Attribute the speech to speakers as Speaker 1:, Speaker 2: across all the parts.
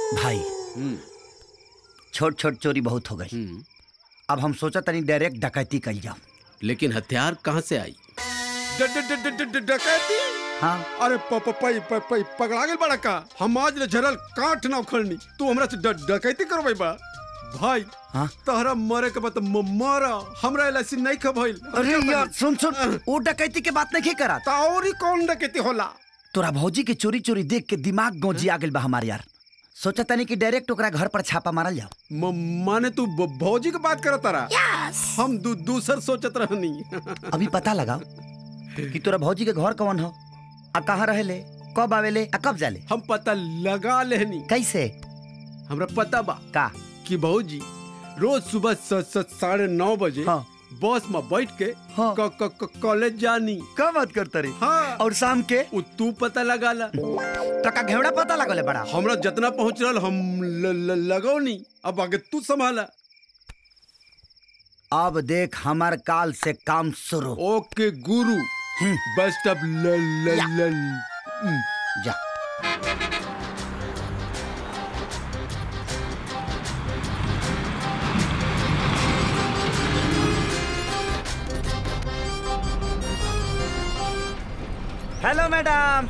Speaker 1: भाई छोट छोट चोरी बहुत हो गई। अब हम सोचा तनी डायरेक्ट डकैती कर जाओ।
Speaker 2: लेकिन हथियार कहाँ से आई?
Speaker 3: डकैती?
Speaker 1: हाँ।
Speaker 3: अरे पकड़ा गए बड़ा का। हम आज झरल काठ ना उखड़नी, तू हमरा से डकैती करवाई बा भाई।
Speaker 1: हाँ?
Speaker 3: तहरा मरे के बाद मरा, हमरा एलसी नहीं खबइल।
Speaker 1: अरे यार सुन वो डकैती के बात नहीं करा।
Speaker 3: और कौन डकैती होला?
Speaker 1: तोरा भौजी के चोरी चोरी देख के दिमाग गौजिया गेल बा हमार यार। सोचा तनी कि डायरेक्ट ओकरा घर पर छापा मारल जाओ।
Speaker 3: माने तू भौजी की बात करत तारा? हम दूसर सोचत रहनी।
Speaker 1: अभी पता लगाओ कि तोरा भौजी के घर कौन हो, आ कहाँ रहेले, कब आवेले, आ कब जाले।
Speaker 3: हम पता लगा लेनी।
Speaker 1: कैसे?
Speaker 3: हमरा पता बा
Speaker 1: का
Speaker 3: कि भौजी रोज सुबह 9:30 बजे बस में बैठ के कॉलेज जानी।
Speaker 1: का बात करता रे?
Speaker 3: हाँ।
Speaker 1: और शाम के
Speaker 3: तू पता लगा ला।
Speaker 1: टका घेवड़ा पता लगले बड़ा।
Speaker 3: हमरा जितना पहुंच रहा हम लगौनी। अब आगे तू संभाला।
Speaker 1: अब देख हमार काल से काम शुरू।
Speaker 3: ओके गुरु। बेस्ट ऑफ
Speaker 1: जा। Hello madam.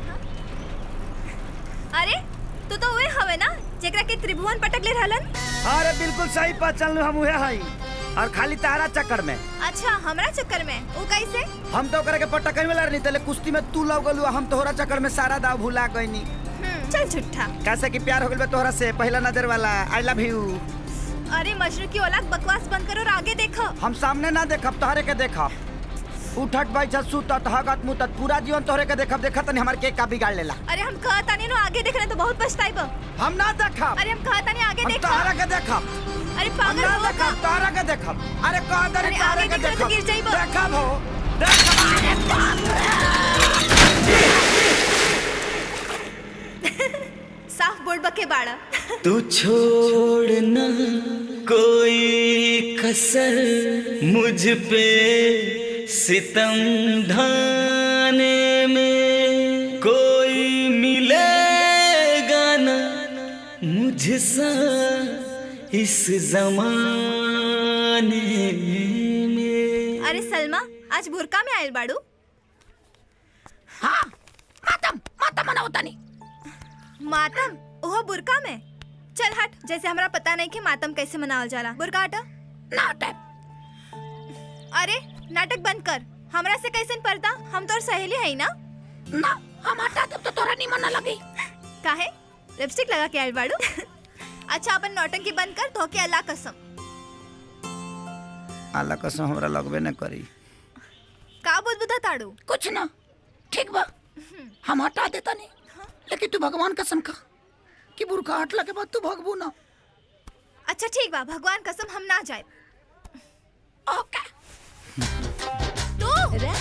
Speaker 4: अरे तू तो उहे हवे ना जेकरा के त्रिभुवन पटक ले रहलन?
Speaker 1: अरे बिल्कुल सही पहचान लो, हम उहे हई। और खाली तारा चक्कर में।
Speaker 4: अच्छा हमरा चक्कर में? वो कैसे?
Speaker 1: हम तो करे के पटक में लड़नी तले, कुश्ती में तू लग गलू, हम तोहरा चक्कर में सारा दाव भुला गईनी।
Speaker 4: चल झूठा।
Speaker 1: कैसे कि प्यार हो गइल बा तोहरा से, पहला नजर वाला। I love you.
Speaker 4: अरे मजनू की औलाद, बकवास बंद करो और आगे देखो।
Speaker 1: हम सामने ना देखब, तोहरे के देखब। उठट बैठत सुतत हगत मुतत पूरा जीवन तोहरे के देखब। देखत नहीं हमार के का बिगाड़ लेला।
Speaker 4: अरे हम कहता नहीं नो आगे देखने तो बहुत पछताइबो।
Speaker 1: हम ना देखब।
Speaker 4: अरे हम कहता नहीं आगे देखो।
Speaker 1: तोहरा के देखब।
Speaker 4: अरे पागल हो का?
Speaker 1: तोहरा के देखब। अरे कह दे तोहरा के देखब।
Speaker 4: गिर जाइबो।
Speaker 1: देखब हो देखब। अरे बाप
Speaker 4: रे। साफ बोल बके बाड़ा।
Speaker 5: तू छोड़ ना कोई कसर मुझ पे सितम ढाने में, कोई मिलेगा ना मुझसा इस जमाने में।
Speaker 4: अरे सलमा आज बुरका में आयल बाड़ू?
Speaker 1: हाँ मातम मनावता नहीं।
Speaker 4: मातम? ओहो बुरका में? चल हट, जैसे हमरा पता नहीं कि मातम कैसे मनावल जाला। बुरका हटा।
Speaker 1: नाटक।
Speaker 4: अरे नाटक बंद कर। हमरा से कैसन पर्दा? हम तोर सहेली है ना?
Speaker 1: ना हम हटा तब तो तोरा नहीं मना लगी।
Speaker 4: काहे? लिपस्टिक लगा के आयल बाड़ू? अच्छा अपन नौटंकी बंद कर, तो के अल्लाह कसम।
Speaker 1: अल्लाह कसम हमरा लगबे न करी।
Speaker 4: का बुदबुदा ताड़ू?
Speaker 1: कुछ ना, ठीक बा हम हटा देता नहीं। लेकिन तू भगवान कसम खा कि बुरका हटला के बाद तू भगबू ना।
Speaker 4: अच्छा ठीक बा, भगवान कसम हम ना जाए।
Speaker 1: ओके।
Speaker 4: तो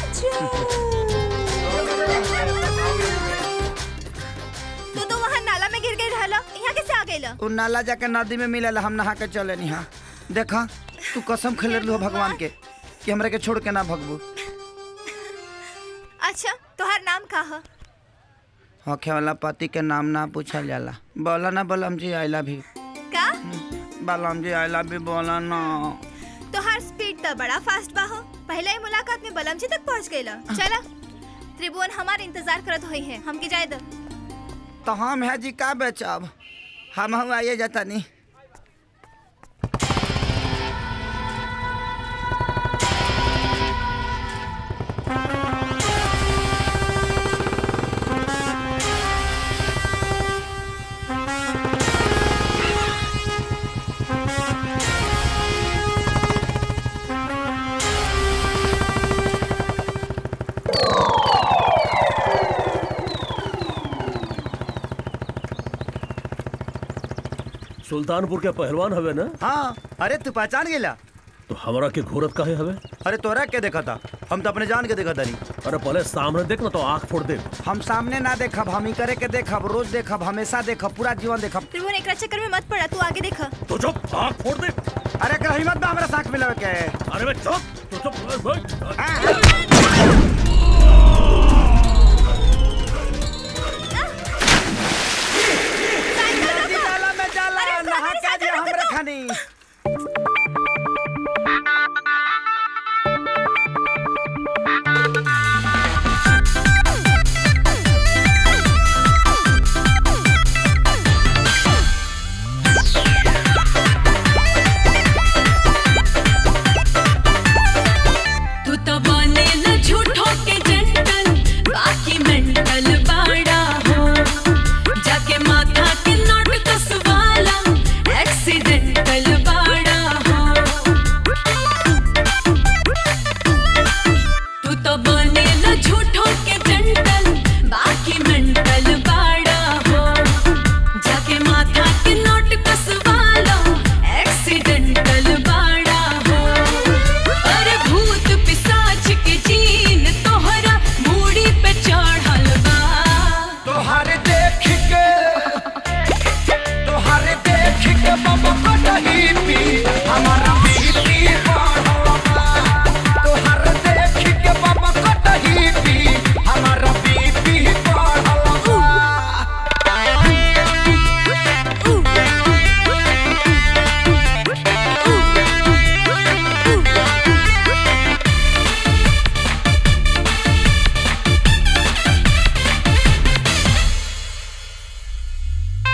Speaker 4: तू तो वहाँ नाला में गिर गई रहला, यहाँ कैसे आ गई?
Speaker 1: उ नाला जाके नदी में मिलेला, हम नहा के चले नहीं। हाँ देखा तू कसम खेले लो भगवान के कि हमरा के छोड़ के ना भगबू।
Speaker 4: अच्छा तोहर नाम का है?
Speaker 1: होखे वाला पति के नाम ना पूछल जाला। बोला ना बलम जी आई लव यू।
Speaker 4: का?
Speaker 1: बलम जी आई लव यू बोला ना।
Speaker 4: तोहर स्पीड तो बड़ा फास्ट बा हो। पहले ही मुलाकात में बलम जी तक पहुँच गईला। चला त्रिभुवन हमार इंतजार करत होई है, हमके जाए दो।
Speaker 1: तो हम है जी का बेचब, हम आइए जाता नहीं।
Speaker 6: सुल्तानपुर के पहलवान हवे ना?
Speaker 1: हाँ। अरे तू पहचान गेला?
Speaker 6: तो हमरा के घूरत काहे हवे?
Speaker 1: अरे तोरा के देखा था? हम तो अपने जान के देखा तारी।
Speaker 6: अरे पहले सामने देख ना तो आँख फोड़ दे।
Speaker 1: हम सामने ना देखब, हम ही करे के देखब, रोज देखब, हमेशा देखब, पूरा जीवन देखब।
Speaker 4: त्रिभुवन एकरा चक्कर में मत पड़ा, तू आगे देख।
Speaker 6: तो चुप, आँख फोड़ दे।
Speaker 1: अरे कर हिम्मत बा हमरा साथ मिलावे के।
Speaker 6: अरे बे चुप, तो चुप।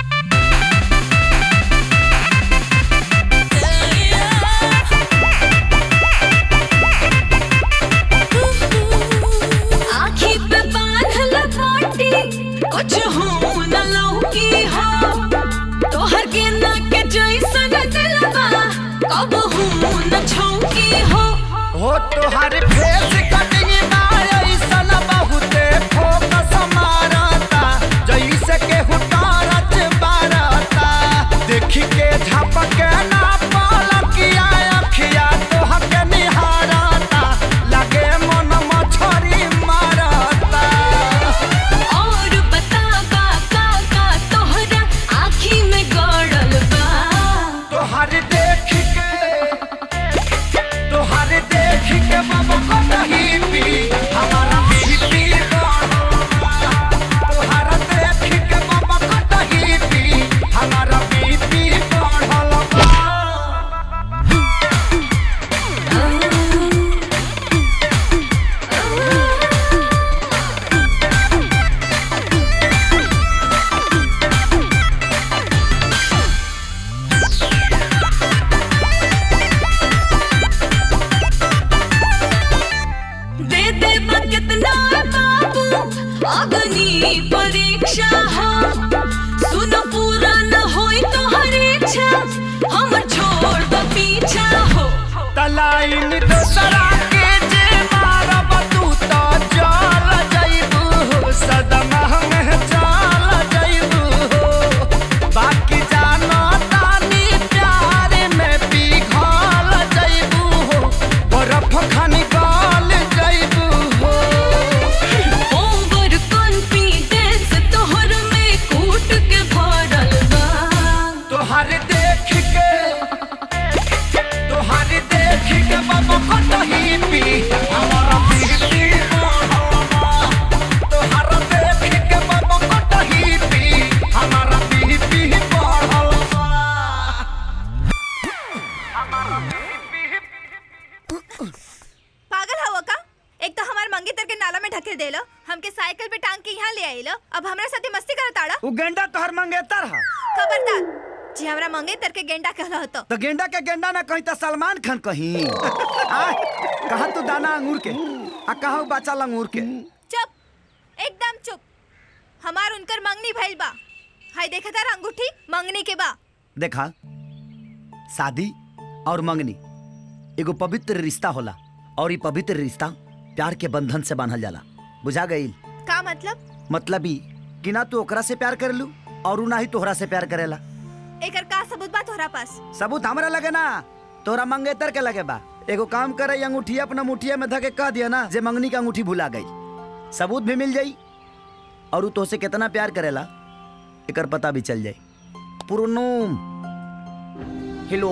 Speaker 7: तोहर फेस कटिंग ऐसन बहुते फोकस मारता जैसे के हुटारच बारता देखी के झपके ना पलकिया अखिया तोहके निहारता लगे मन मछरी मारता।
Speaker 8: और बता का तोहरा आँखी में गड़ल बा
Speaker 7: तोहर देख के बाबा को नहीं पी हमारा बीपी तोहरा देख के बाबा को नहीं पी हमारा बीपी बढ़ल बा।
Speaker 8: अग्नि परीक्षा हो सुन पूरा न होई तो हर इच्छा हमर छोड़ दो पीछा हो
Speaker 7: तलाइन दूसरा के जे मारब तू तो जल जइबू सदमा में चल जइबू बाकी जानो तानी प्यार में पिघल जइबू बर्फ खानी गल जइबू बाबा को नहीं पी हमारा बीपी तोहरा देख के बाबा को नहीं पी हमारा बीपी बढ़ल
Speaker 4: पागल हवा का? एक तो हमार मंगेतर के नाला में ढकेल देलो, हमके साइकिल पे टांग के यहाँ ले आइलो, अब हमरा साथे मस्ती करताड़ा।
Speaker 7: उ गेंडा तोहर मंगेतर है।
Speaker 4: खबरदार जी हमरा मंगेतर के गेंडा कहला होतो।
Speaker 7: तो गेंडा के गेंडा ना कहीं तो सलमान खान कहीं कहा तू दाना अंगूर के आ कहा बच्चा लंगूर के।
Speaker 4: चुप, एकदम चुप। हमार उनकर मंगनी भइल बा। हाय देखा तार अंगूठी मंगनी के बा।
Speaker 7: देखा शादी और मंगनी एगो पवित्र रिश्ता होला और ये पवित्र रिश्ता प्यार के बंधन से बांधल जाला। बुझा गई
Speaker 4: का मतलब?
Speaker 7: मतलब ही कि ना तू ओकरा से प्यार करेलू और ना ही तोहरा से प्यार करेला।
Speaker 4: एकर का सबूत बा तोहरा पास?
Speaker 7: सबूत हमरा लगे ना तोहरा मंगेतर के लगे बा। एगो काम करे अंगूठी अपना मुठिया में धके कह दिया ना जे मंगनी का अंगूठी भुला गई, सबूत भी मिल जाई और तो से कितना प्यार करेला एकर पता भी चल जाए। पुरनोम हेलो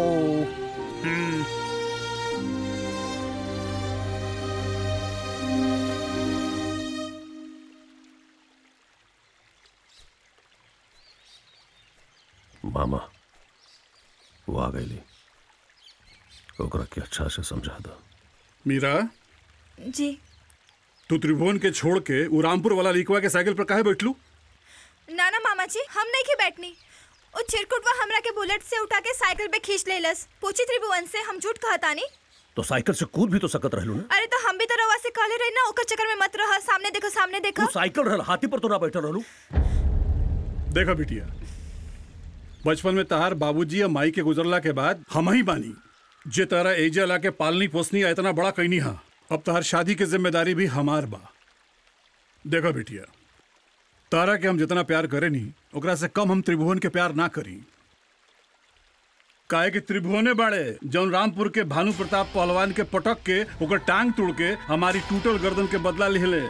Speaker 6: मामा वो आ गई ओकरा के अच्छा से समझा दो।
Speaker 9: मीरा
Speaker 4: जी
Speaker 9: तू त्रिभुवन के छोड़ के उ रामपुर वाला लिखवा के साइकिल पर काहे बैठलू?
Speaker 4: ना ना मामा जी हम नहीं के बैठनी। ओ चिरकुटवा हमरा के बुलेट से उठा के साइकिल पे खींच लेलस। पूछी त्रिभुवन से हम झूठ कहतानी।
Speaker 6: तो साइकिल से कूद भी तो सकत रहलू ना।
Speaker 4: अरे तो हम भी तो रवा से कहले रही ना ओकर चक्कर में मत रह। सामने देखो सामने देखो।
Speaker 6: तू साइकिल रहल हाथी पर तो ना बैठल रहलू।
Speaker 9: देखा बिटिया बचपन में तहार बाबूजी या माई के गुजरला के बाद हम ही बानी जे तारा एजा ला के पालनी पोसनी इतना बड़ा कईनी हा। अब तहार शादी की जिम्मेदारी भी हमार बा। देखा बिटिया तारा के हम जितना प्यार करे नी ओकरा से कम हम त्रिभुवन के प्यार ना करी। काहे कि त्रिभुवने बाड़े जौन रामपुर के भानु प्रताप पहलवान के पटक के ओकर टांग तोड़ के हमारी टूटल गर्दन के बदला लिहले।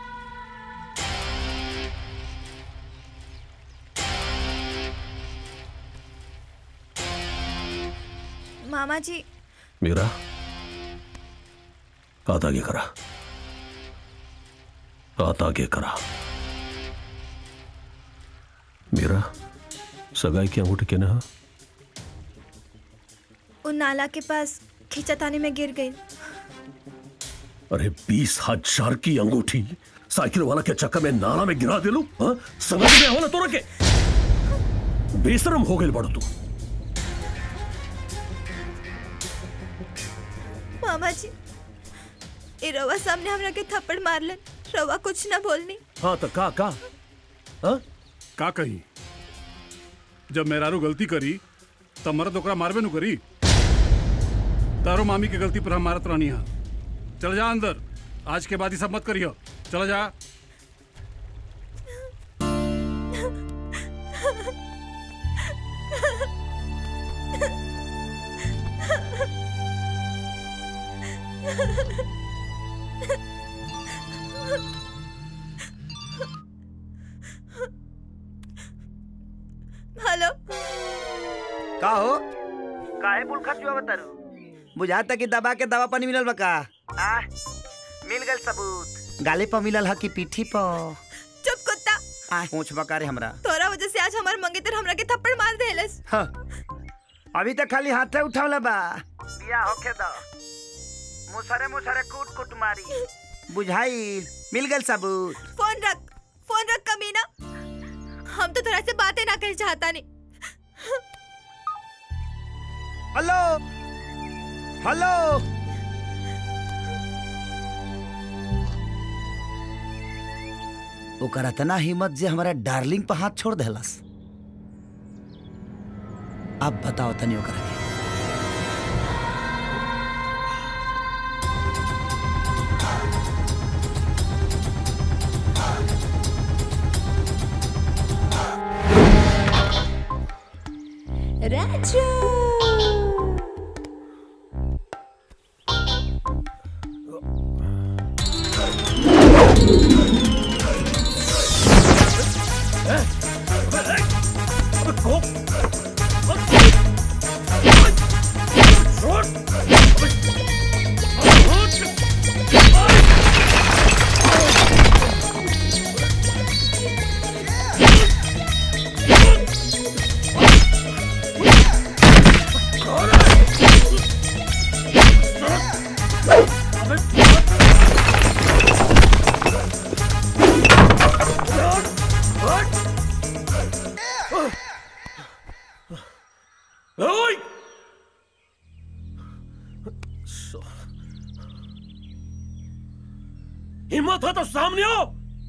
Speaker 4: मामा जी
Speaker 6: मीरा हाथ आगे करा, हाथ आगे करा। मीरा सगाई की अंगूठी केने हा?
Speaker 4: उन नाला के पास खींचतानी में गिर गई।
Speaker 6: अरे 20,000 की अंगूठी साइकिल वाला के चक्कर में नाला में गिरा दिलू। समझ में होला तोरा के? बेशरम हो गई बड़ो तू।
Speaker 4: मामा जी ए रवा सामने हमरा के थप्पड़ मारलन, रवा कुछ ना बोलनी।
Speaker 6: हाँ तो का हाँ?
Speaker 9: का कही जब मेहरारू गलती करी तब मरद ओकरा मारबे नु करी। तारो मामी के गलती पर हम मारत रहनी हा। चल जा अंदर, आज के बाद ही सब मत करियो। चल जा।
Speaker 4: हेलो
Speaker 7: का हो काहे बुल खचुआ बतारू? बुझाता कि दबा के दवा पानी मिलल बका। मिल गल सबूत। गाले पर मिलल ह कि पीठी पर?
Speaker 4: चुप कुत्ता।
Speaker 7: पूछ बका रे हमरा।
Speaker 4: तोरा वजह से आज हमार मंगेतर हमरा के थप्पड़ मार देलस।
Speaker 7: हाँ। अभी तक खाली हाथे उठावला बा। बिया होखे द। मुसरे कूट कूट मारी। बुझाई मिल गल सबूत।
Speaker 4: फोन रख कमीना। हम तो तोरा से बातें ना कर चाहता नहीं।
Speaker 7: हेलो हेलो ओकरा तना हिम्मत जे हमारा डार्लिंग पर हाथ छोड़ देलस। अब बताओ तनी ओकरा के।
Speaker 4: राजू
Speaker 6: हिम्मत हो तो सामने आओ।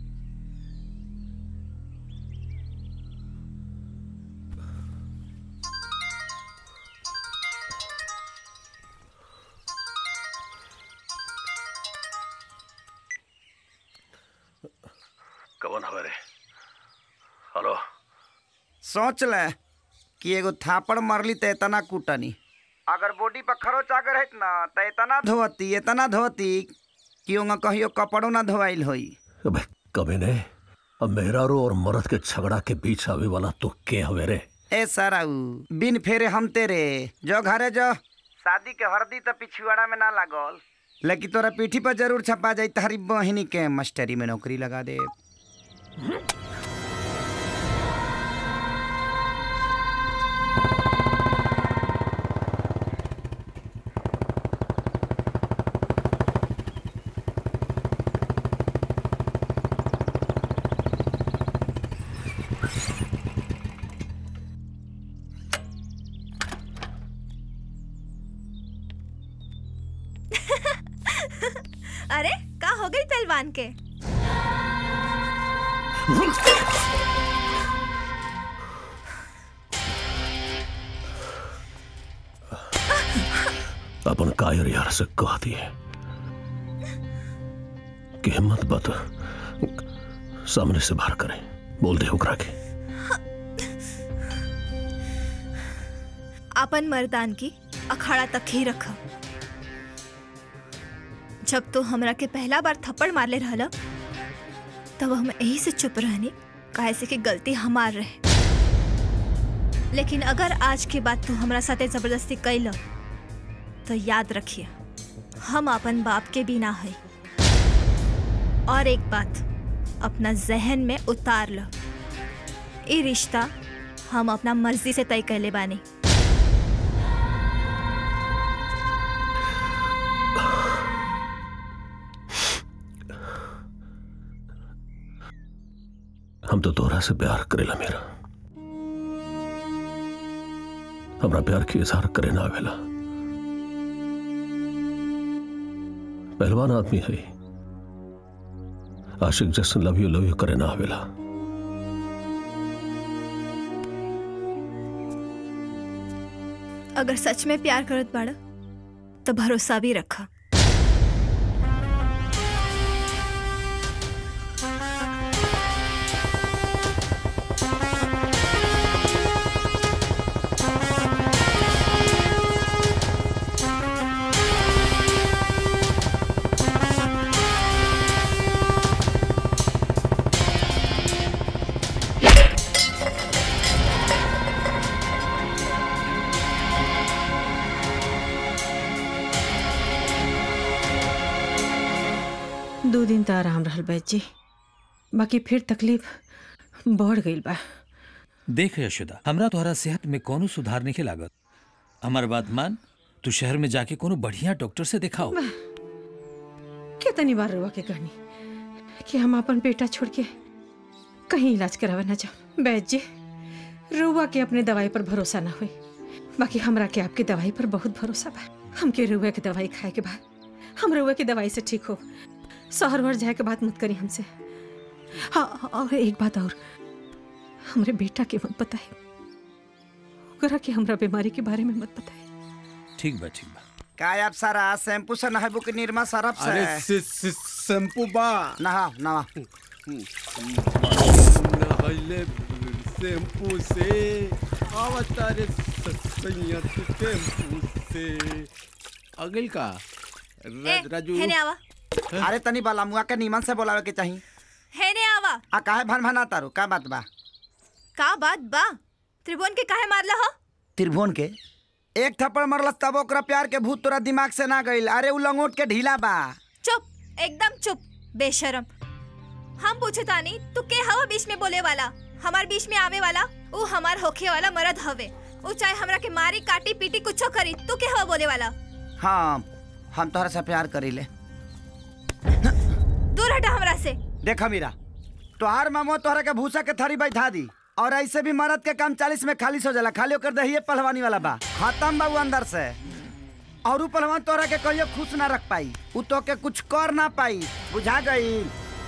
Speaker 6: कौन हमारे? हेलो।
Speaker 7: सोच ले कि एगो थापड़ मारली तो इतना कूटनी, अगर बॉडी पर खरोच आकर है ना तो इतना धोती कि ओंगा कहियो कपड़ों ना धोवाइल होई।
Speaker 6: अबे कभी ने अब मेहरारू और मर्द के झगड़ा के बीच आवे वाला तो के हवे रे?
Speaker 7: ए सराऊ बिन फेरे हम तेरे जो घरे जो शादी के हरदी तो पिछुआड़ा में ना लागल, लेकिन तोरा पीठी पर जरूर छपा जाई। तारी बहिनी के मास्टरी में नौकरी लगा दे।
Speaker 4: अरे का हो गई पहलवान के?
Speaker 6: अपन कायर यार से कह दिए कि हिम्मत बात सामने से बाहर करे। बोल दे ओकरा के।
Speaker 4: अपन मर्दान की अखाड़ा तक ही रखा। जब तो हमरा के पहला बार थप्पड़ मारले रहला तब हम यही से चुप रहनी, काहे से कि गलती हमार रहे। लेकिन अगर आज के बाद तू हमरा साथे जबरदस्ती कैला तो याद रखिए हम अपन बाप के भी ना है। और एक बात अपना जहन में उतार लो, ये रिश्ता हम अपना मर्जी से तय कैले बानी।
Speaker 6: हम तो तोरा से प्यार करेला मेरा। हमरा प्यार के इजहार करे ना आवेला। पहलवान आदमी है, आशिक जैसे लव यू करे ना आवेला।
Speaker 4: अगर सच में प्यार करत बाड़ा तो भरोसा भी रखा।
Speaker 10: दो दिन तो आराम रहल बैद जी, बाकी फिर तकलीफ बढ़ गई बा।
Speaker 11: देख यशोदा, हमरा तोहरा सेहत में कोनो सुधार नहीं लागत। हमार बात मान, तू शहर में जाके कोनो बढ़िया डॉक्टर से दिखाओ।
Speaker 10: कितनी बार रुआ के कहनी कि हम अपन बेटा छोड़ के कहीं इलाज करावे ना जाओ। बैद जी, रुआ के अपने दवाई पर भरोसा ना हुई, बाकी हमरा के आपकी दवाई पर बहुत भरोसा बा। हमके रुआ की दवाई खाए के बाद हम रुआ की दवाई से ठीक हो। शहर वर जाए के बात मत करी हमसे। हाँ, और एक बात और, हमरे बेटा के मत बताए, ओकरा के हमरा बीमारी के बारे में मत बताए।
Speaker 11: ठीक बा, ठीक बा।
Speaker 7: का आप सारा शैम्पू से नहाबो कि निरमा सरफ से?
Speaker 3: अरे शैम्पू बा
Speaker 7: नहा नहा
Speaker 3: नहाइले शैम्पू से आवतारे सैया शैम्पू से
Speaker 2: अगिल का राजू
Speaker 4: है ने आवा।
Speaker 7: अरे तनी बाला मुआ के नीमन से बोलावे के चाहिए।
Speaker 4: है ने आवा।
Speaker 7: आ काहे भन भना तारू? का बात बा?
Speaker 4: का बात बा? त्रिभुवन के काहे मारला हो?
Speaker 7: त्रिभुवन के एक थप्पड़ मरलस तब ओकरा प्यार के भूत तोरा दिमाग से ना गइल। अरे उ लंगोट के ढीला बा।
Speaker 4: चुप, एकदम चुप, बेशरम। हम पूछे तानी तू के हवा बीच में बोले वाला, हमार बीच में आवे वाला? उ हमार होखे वाला मर्द हवे, उ चाहे हमरा के मारी काटी पीटी कुछो करी, तू के हवा बोले वाला?
Speaker 7: हाँ, हम तोहरा से प्यार करीले।
Speaker 4: दूर हटा हमरा से।
Speaker 7: देखा मीरा, तोहार मामो तोहरा के भूसा के थरी बैठा दी, और ऐसे भी मर्द के काम 40 में खाली हो जाला। खाली होकर दहिए पहलवानी वाला बा, खत्म बा अंदर से। और उ पहलवान तोहरा के कहियो खुश ना रख पाई, उ तो के कुछ कर ना पाई, बुझा गई?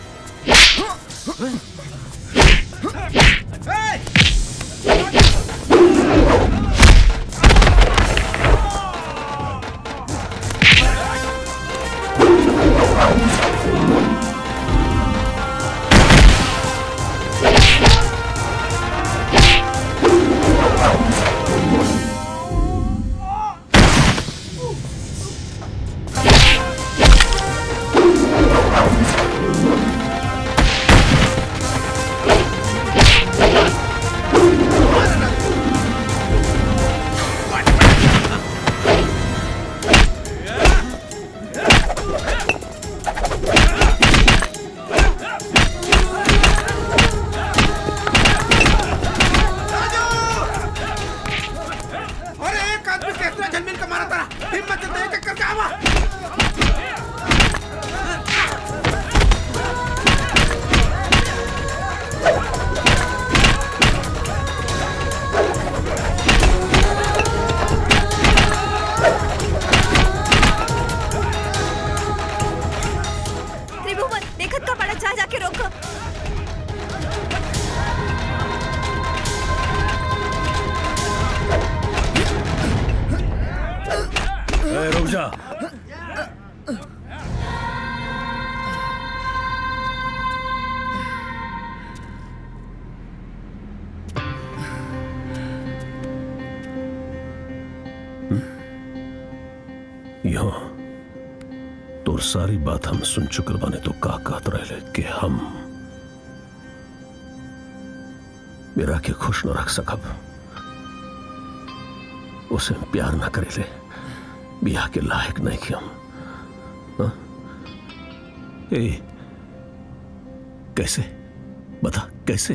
Speaker 6: तो सारी बात हम सुन चुकल बाने, तो का कहत रहे कि हम मेरा के खुश न रख सकब, उसे प्यार न करेले, बियाह के लायक नहीं कि हम। ए, कैसे बता, कैसे?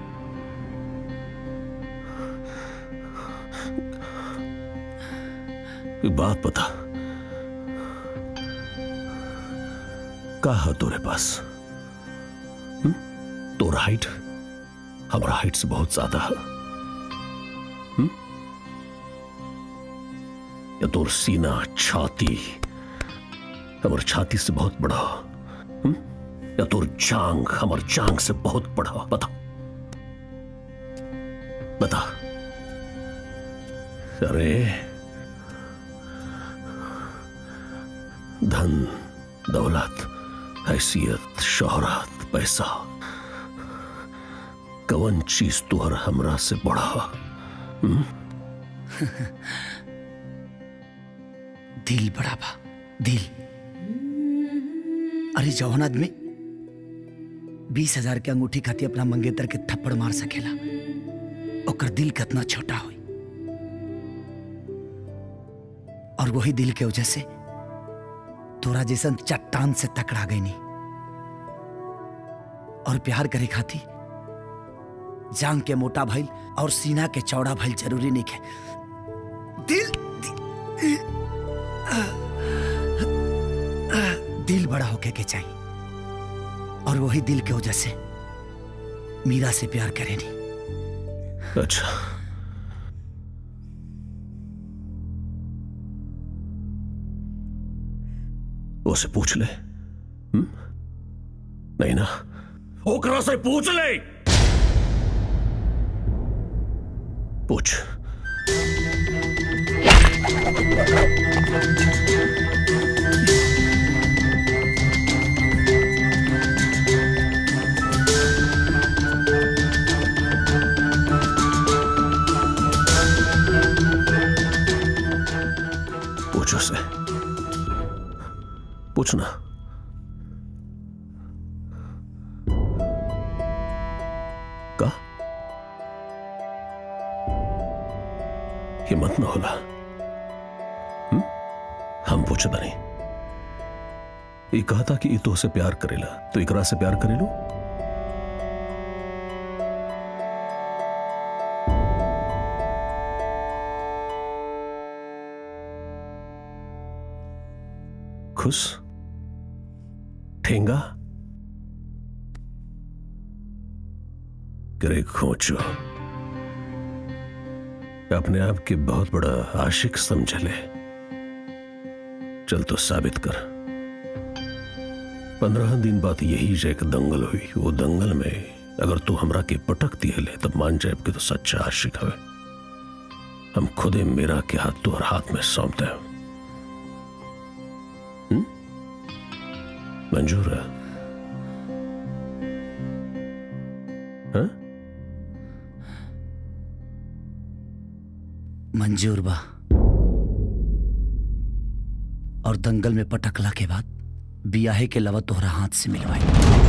Speaker 6: एक बात बता, का है तोरे पास? तोरा हाइट हमारा हाइट से बहुत ज्यादा है। या तोर सीना छाती हमर छाती से बहुत बड़ा, या तोर जांग हमर जांग से बहुत बड़ा? बता बता। अरे धन दौलत हैसियत शोहरत पैसा कवन चीज तुहर हमरा से बड़ा?
Speaker 7: दिल बड़ा बा, दिल। अरे जौन आदमी 20,000 के अंगूठी खाती अपना मंगेतर के थप्पड़ मार सकेला, ओकर दिल कितना छोटा होई। और वही दिल के वजह से तोरा जैसन चट्टान से टकरा गई नहीं। और प्यार करे खाती जांग के मोटा भइल और सीना के चौड़ा भइल जरूरी नहीं है। दिल बड़ा होके के चाहिए। और वही दिल के वजह से मीरा से प्यार करे नहीं।
Speaker 6: अच्छा, उसे पूछ ले। नहीं ना, ओकरा से पूछ ले। पूछ। पूछ उसे, पूछना। का हिम्मत न होला? हम पूछता नहीं। ये कहा था कि ई तो से प्यार करेला, तो इकरा से प्यार करेलो? खुश ठेंगा करे खोचो, अपने आप के बहुत बड़ा आशिक समझ ले। चल तो साबित कर। 15 दिन बाद यही जो एक दंगल हुई, वो दंगल में अगर तू हमरा के पटक दिए ले तब मान जाए कि तो सच्चा आशिक है। हम खुदे मेरा के हाथ तो हाथ में सौंपते हैं। मंजूर है? हाँ?
Speaker 7: मंजूर बा। और दंगल में पटकला के बाद बियाहे के लवा तोहरा हाथ से मिलवाई।